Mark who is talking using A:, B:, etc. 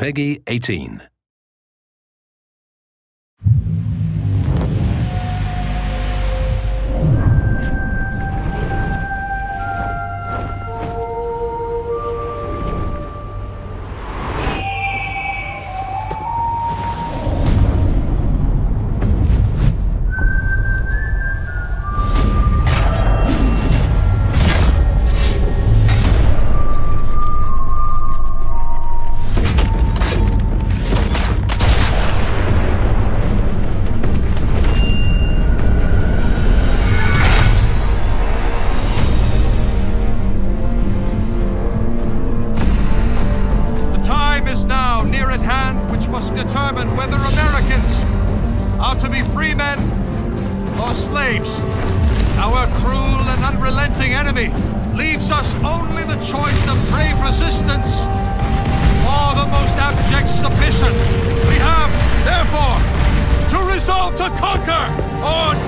A: Peggy 18.
B: Determine whether Americans are to be free men or slaves. Our cruel and unrelenting enemy leaves us only the choice of brave resistance or the most abject submission. We have, therefore, to resolve to conquer or